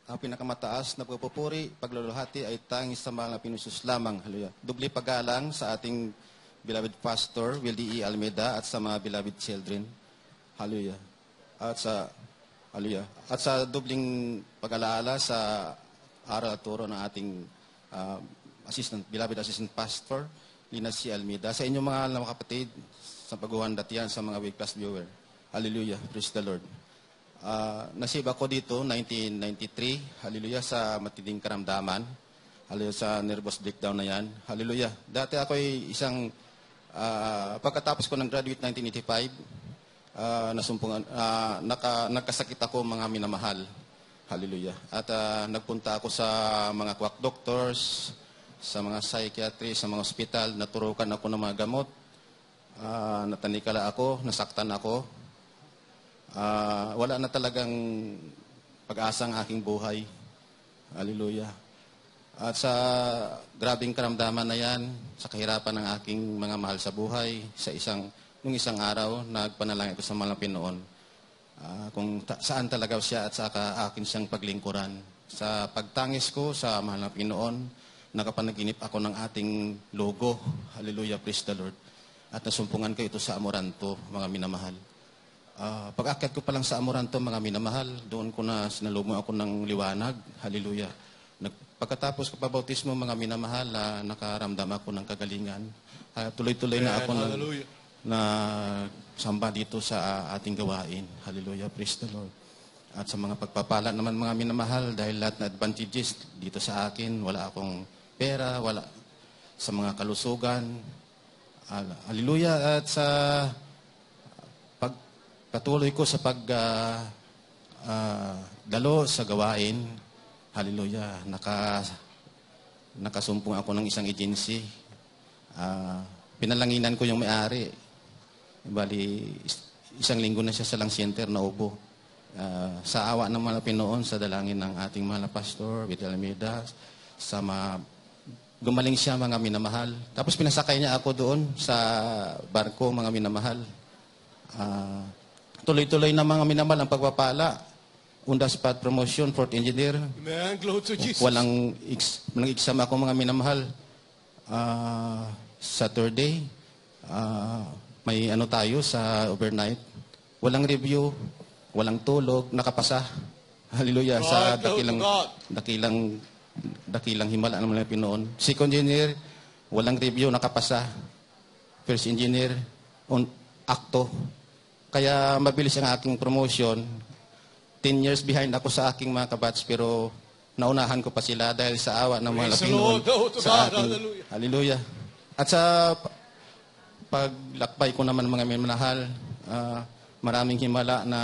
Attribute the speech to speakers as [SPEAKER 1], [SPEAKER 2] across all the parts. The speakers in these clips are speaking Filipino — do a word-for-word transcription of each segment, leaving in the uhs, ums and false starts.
[SPEAKER 1] ang pinakamataas na pagpupuri, pagluluhati ay tangis sa mahal na pinusus lamang. Hallelujah. Dubli paggalang sa ating beloved pastor, Wildy E. Almeida, at sa mga beloved children. Hallelujah. At sa, hallelujah. At sa dubling pag-alaala sa aral at turo ng ating uh, assistant, beloved assistant pastor, Lina C. Almeida. Sa inyong mga mga kapatid, sa paghuhandat yan sa mga week class viewer. Hallelujah. Praise the Lord. Uh, nasib ako dito, nineteen ninety-three, hallelujah, sa matinding karamdaman. Hallelujah, sa nervous breakdown na yan. Hallelujah. Dati ako ay isang, uh, pagkatapos ko ng graduate nineteen eighty-five, uh, nasumpungan, uh, naka, nagkasakit ako mga minamahal. Hallelujah. At uh, nagpunta ako sa mga quack doctors, sa mga psychiatrist, sa mga hospital, naturukan ako ng mga gamot. Uh, natanikala ako, nasaktan ako. Uh, wala na talagang pag-asa ang aking buhay. Hallelujah. At sa grabing karamdaman na yan, sa kahirapan ng aking mga mahal sa buhay, sa isang, nung isang araw, nagpanalangin ko sa mahal na Pinoon. Uh, kung ta- saan talaga siya at saka akin siyang paglingkuran. Sa pagtangis ko sa mahal na Pinoon, nakapanaginip ako ng ating logo. Hallelujah, praise the Lord. At nasumpungan ko ito sa Amoranto, mga minamahal. Uh, pag-akyat ko pa lang sa Amoranto, mga minamahal, doon ko na sinalubong ako ng liwanag. Hallelujah. Nag, pagkatapos ko pa bautismo, mga minamahal, uh, nakaramdam ako ng kagalingan. Uh, tuloy-tuloy na ako na, na samba dito sa uh, ating gawain. Hallelujah. Praise the Lord. At sa mga pagpapala naman, mga minamahal, dahil lahat na advantages dito sa akin, wala akong pera, wala sa mga kalusugan. Uh, hallelujah. At sa patuloy ko sa pag uh, uh, dalo sa gawain. Hallelujah. Naka, nakasumpong ako ng isang agency. Uh, pinalanginan ko yung may-ari. Bali, isang linggo na siya sa lang center na ubo. Uh, sa awa ng mga Pinoon, sa dalangin ng ating mahal na pastor, Wildy Almeida, sa mga, gumaling siya, mga minamahal. Tapos pinasakay niya ako doon sa barko, mga minamahal. Ah... Uh, Tuloy-tuloy na mga minamahal ang pagpapala. Unda spot promotion, fourth engineer.
[SPEAKER 2] Amen. Glory to Jesus.
[SPEAKER 1] Walang ex, exam ako, mga minamahal. Uh, Saturday, uh, may ano tayo sa overnight. Walang review, walang tulog, nakapasa. Hallelujah. God, sa dakilang, dakilang, dakilang himala ng mga Pinoon. Second engineer, walang review, nakapasa. First engineer, on, akto. Kaya mabilis ang aking promotion. Ten years behind ako sa aking mga kabats, pero naunahan ko pa sila dahil sa awa ng mga Pinoon. Sa aking, hallelujah. At sa paglakbay ko naman, mga minamahal, uh, maraming himala na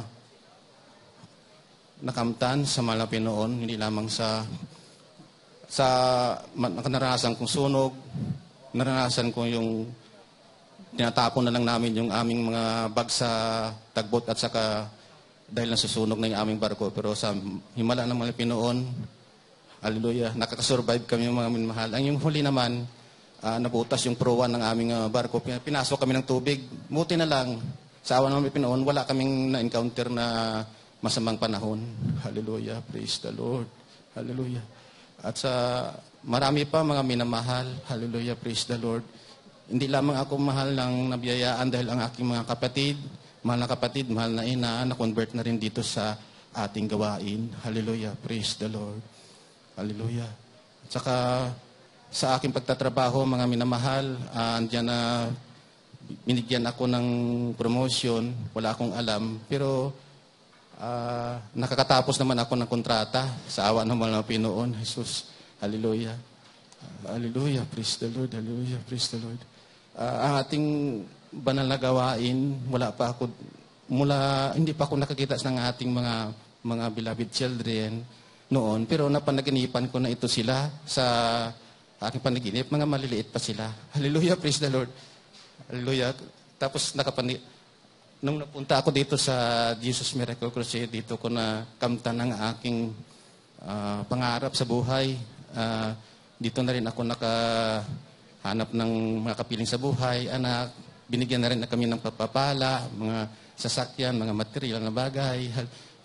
[SPEAKER 1] nakamtan sa mga Pinoon, hindi lamang sa sa naranasan kong sunog, naranasan ko yung tinatapon na lang namin yung aming mga bag sa tagbot at saka dahil nasusunog na yung aming barko. Pero sa himala ng mga Pinoon, hallelujah, nakakasurvive kami yung mga minamahal. Ang yung huli naman, uh, nabutas yung prowan ng aming uh, barko. Pinasok kami ng tubig. Buti na lang, sa awa ng mga Pinoon, wala kaming na-encounter na masamang panahon. Hallelujah, praise the Lord. Hallelujah. At sa marami pa mga minamahal, hallelujah, praise the Lord. Hindi lamang ako mahal ng nabiyayaan dahil ang aking mga kapatid, mahal na kapatid, mahal na ina, na-convert na rin dito sa ating gawain. Hallelujah. Praise the Lord. Hallelujah. At saka sa aking pagtatrabaho, mga minamahal, uh, andyan na binigyan ako ng promotion. Wala akong alam. Pero uh, nakakatapos naman ako ng kontrata sa awa ng mga Pinoon. Jesus. Hallelujah. Hallelujah. Praise the Lord. Hallelujah. Praise the Lord. Uh, ang ating banal na gawain, wala pa ako, mula, hindi pa ako nakakita ng ating mga, mga beloved children noon, pero napanaginipan ko na ito sila sa aking panaginip, mga maliliit pa sila. Hallelujah, praise the Lord. Hallelujah. Tapos nakapani, nung napunta ako dito sa Jesus Miracle Crusade, dito ko na kamtan ng aking uh, pangarap sa buhay. Uh, dito na rin ako naka hanap ng mga kapiling sa buhay, anak, binigyan na rin na kami ng papapala, mga sasakyan, mga material na bagay.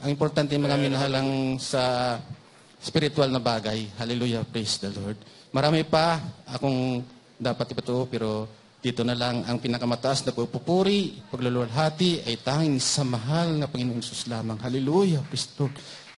[SPEAKER 1] Ang importante mga minahalang sa spiritual na bagay. Hallelujah, praise the Lord. Marami pa akong dapat ipatuo, pero dito na lang. Ang pinakamataas na pagpupuri, pagluluwalhati ay tanging sa mahal na Panginoong Jesus lamang. Hallelujah, praise the Lord.